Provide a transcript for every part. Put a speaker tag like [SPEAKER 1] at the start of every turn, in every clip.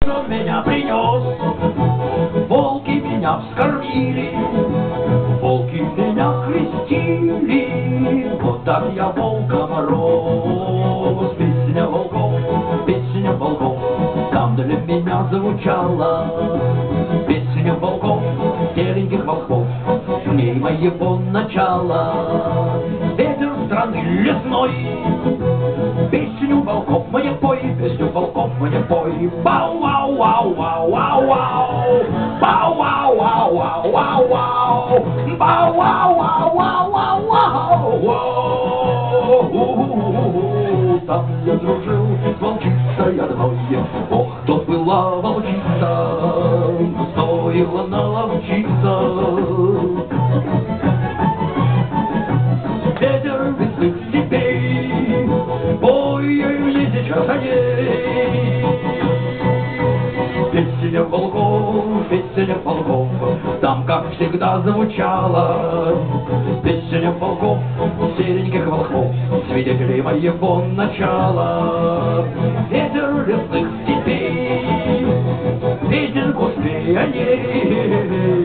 [SPEAKER 1] он меня принес. Волки меня вскормили, волки меня крестили. Вот так я волком рос. Песня волков, там для меня звучала. Песня волков, сереньких волков, дней моего начала. Ветер страны лесной, песню волков мне пой, песню волков мне пой. Бау-вау-вау-вау-вау-вау, бау-вау-вау-вау-вау-вау, бау-вау-вау-вау-вау. Там я дружил с волчицей одной. Ох, то была волчица, стоило наловчиться. Ветер лесных степей, пой мне сейчас о ней. Песня волков, там, как всегда, звучала. Песня волков, сереньких волков, свидетелей моего начала. Ветер лесных степей, песенку спей о ней.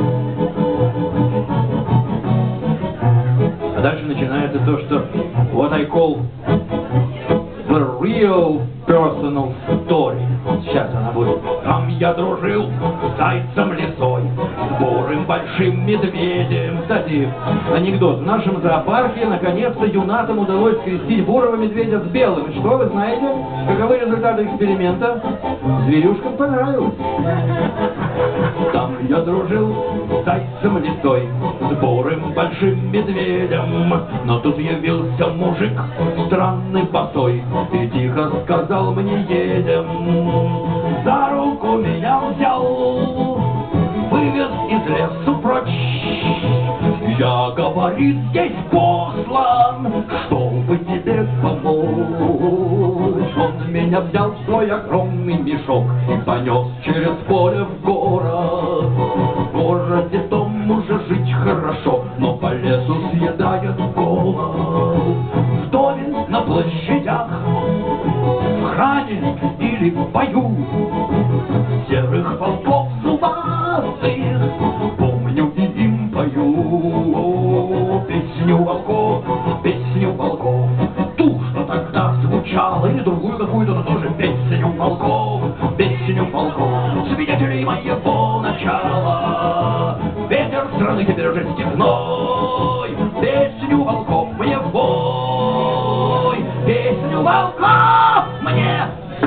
[SPEAKER 1] А дальше начинается то, что what I call the real personal story. Сейчас она будет. Там я дружил с зайцем лесой, с бурым большим медведем. Кстати, анекдот. В нашем зоопарке наконец-то юнатам удалось скрестить бурого медведя с белым. И что, вы знаете, каковы результаты эксперимента? Зверюшкам понравилось. Там я дружил с зайцем лесой, с бурым большим медведем. Но тут явился мужик странный босой и тихо сказал мне: едем. За руку меня взял, вывез из лесу прочь. Я, говорит, здесь послан, чтобы тебе помочь. Он меня взял в свой огромный мешок и понес через поле в город. В городе том уже жить хорошо, но по лесу съедает голод. В доме, на площадях, в храме или в бою серых волков зубастых помню и им пою. Песню волков, ту, что тогда звучала, или другую какую-то, но тоже песню волков, свидетелей моего начала. Ветер страны теперь уже степной, песню волков мне вой, песню волков мне.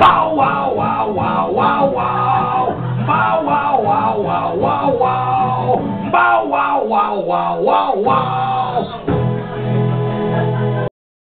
[SPEAKER 1] Бау-вау-вау-вау-вау-вау, бау-вау-вау-вау-вау-вау, бау-вау-вау-вау-вау-вау.